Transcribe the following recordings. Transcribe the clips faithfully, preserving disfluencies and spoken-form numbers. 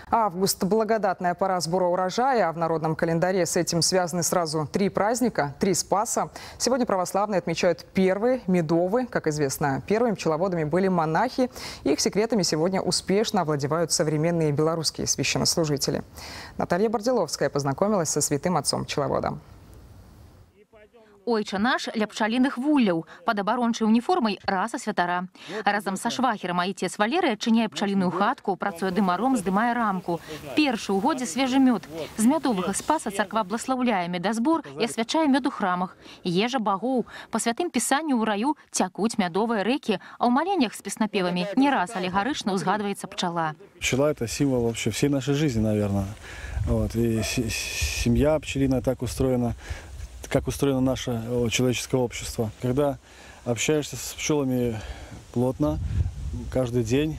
Август – благодатная пора сбора урожая, а в народном календаре с этим связаны сразу три праздника, три Спаса. Сегодня православные отмечают первый, медовый. Как известно, первыми пчеловодами были монахи. Их секретами сегодня успешно овладевают современные белорусские священнослужители. Наталья Борделовская познакомилась со святым отцом-пчеловодом. Ойча наш ля пчаліных вулляў, пад абарончай уніформай раса святара. Разам са швагерам айцец Валерый адчыняе пчаліную хатку, працуе дымаром, здымае рамку. Першы ў годзе свежы мёд. З мядовага спаса царква бласлаўляе медазбор і асвячае мёд у храмах. Ежа багоў. Па святым пісанню ў раю цякуць мядовыя рэкі, а ў маленнях з песнапевамі не раз алегарычна ўзгадваецца пчала. Пчела – это символ вообще всей нашей жизни, наверное. Вот. И семья пчелиная так устроена, как устроено наше человеческое общество. Когда общаешься с пчелами плотно, каждый день,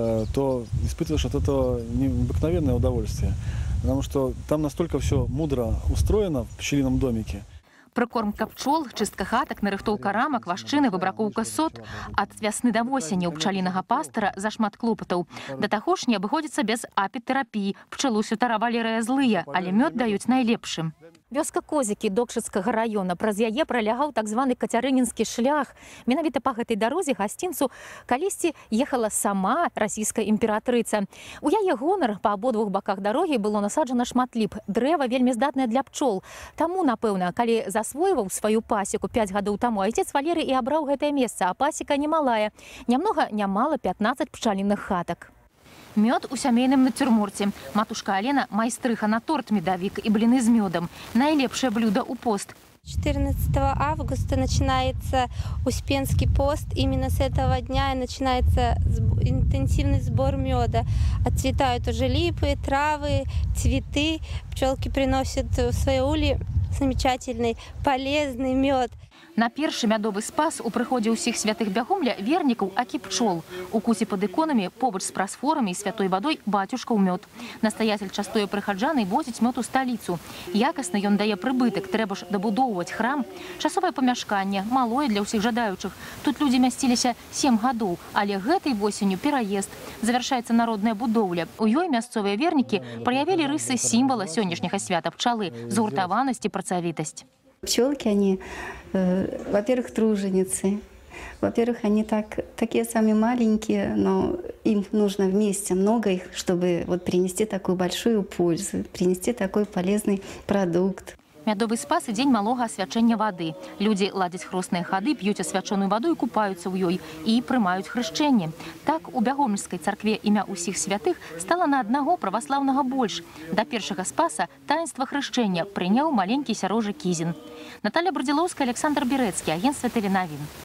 то испытываешь от этого необыкновенное удовольствие. Потому что там настолько все мудро устроено в пчелином домике. Прыкормка пчол, чыстка хатак, нарыхтоўка рамак, вашчыны, выбракоўка сот. Ад вясны да восені ў пчалінага пастара зашмат клопатаў. Да таго ж не абыходзіцца без апітэрапіі. Пчалу святара Валерыя злыя, але мёд даюць найлепшым. Вёска Козікі Докшыцкага района. Праз яе пролягаў так званы Кацярынінскі шлях. Менавіта па гэтай дарозе гасцінцу калісьці ехала сама расійская імператрыца. У яе гонар па абодвух баках дарогі было насаджана шмат ліп. Дрэва вельмі здатнае для пчол. Таму, напэўна, калі засвойваў сваю пасеку пяць гадоў таму, айцец Валерый і абраў гэтае месца, а пасека немалая. Нямнога, нямала пятнаццаць пчаліных хатак. Мёд у сямейным нацюрморце. Матушка Алена – майстрыха на торт медовик и блины с медом. Найлепшее блюдо у пост. четырнадцатого августа начинается Успенский пост. Именно с этого дня и начинается интенсивный сбор меда. Отцветают уже липы, травы, цветы. Пчелки приносят в свои ульи замечательный, полезный мед. На першы мядовы спас у прыходзе ўсіх святых бягомля вернікаў акі пчол. У куце пад іконамі побач з прасфорамі і святой вадой батюшка ў мёд. Настаяцель частуе прыхаджан і возіць мёд у сталіцу. Якасна ён дае прыбытак, трэба ж дабудоўваць храм. Часовае памяшканне, малое для ўсіх жадаючых. Тут людзі мясціліся сем гадоў, але гэтай восенню пераезд. Завяршаецца народная будоўля. У ёй мясцовыя вернікі праявілі рысы сімвала сённяшняга свята пчалы, згуртаванасць і працавітасць. Пчелки, они, э, во-первых, труженицы. Во-первых, они так, такие сами маленькие, но им нужно вместе много их, чтобы вот принести такую большую пользу, принести такой полезный продукт. Мядовы спас і дзень малога асвячэння вады. Людзі ладзяць хросныя хады, п'юць асвячоную ваду і купаюцца ў ёй і прымаюць хрышчэнне. Так у Бягомельскай царкве імя ўсіх святых стала на аднаго праваслаўнага больш. Да першага спаса таінства хрышчэння прыняў маленькі сярожа Кізін. Наталья Борделовская, Александр Берецкий, агентство Теленовин.